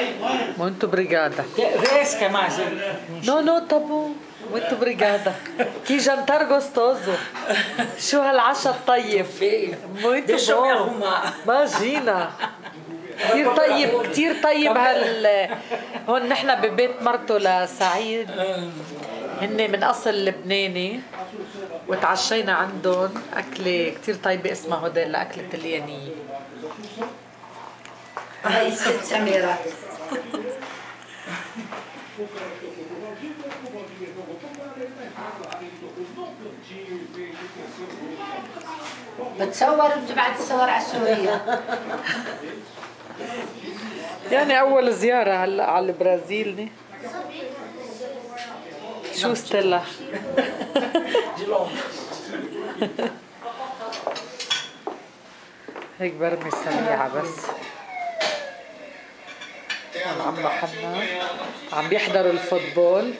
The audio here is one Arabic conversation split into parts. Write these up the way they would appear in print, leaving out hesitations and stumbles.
Muito obrigada. Fresca, mas... Não, tá bom. Muito obrigada. Que jantar gostoso. شو هالعشاء الطيب. Muito Deixa eu me bom. arrumar. imagina. كتير طيب كتير طيب هون نحن ببيت مرته لسعيد. هن من أصل لبناني وتعشينا عندهم أكلة كتير طيبة اسمها هوديل أكلة اليانية. هاي الست سميرة. بتصور وبتبعت الصور على سوريا. يعني أول زيارة هلا على البرازيل. شو ستيلا؟ هيك برمي سريعة بس. عم محمد عم بيحضروا الفوتبول.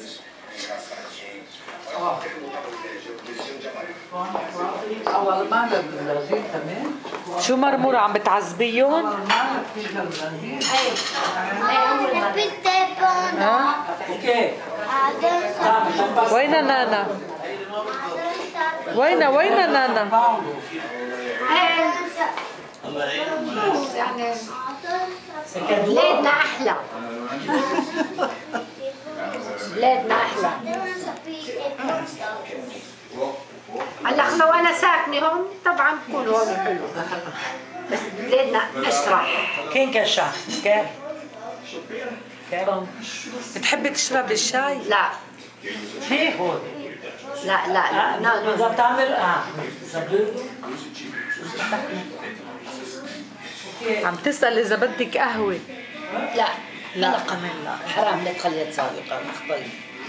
أول مرة بالبرازيل كمان. شو مرمورة عم بتعذبيهم؟ أول مرة في البرازيل. ها؟ اوكي. وين نانا؟ وين نانا؟ يعني بلادنا أحلى. بلادنا أحلى. هلا احنا وانا ساكنه هون طبعا بكون هون حلو، بس بلادنا اشرح. Quem quer chá? Quer? Quer? بتحبي تشربي الشاي؟ لا في هون. لا لا لا إذا بتعمل عم تسأل إذا بدك قهوة. لا لا لا كمان لا. حرام لا تخليها تساوي قهوة خطيب.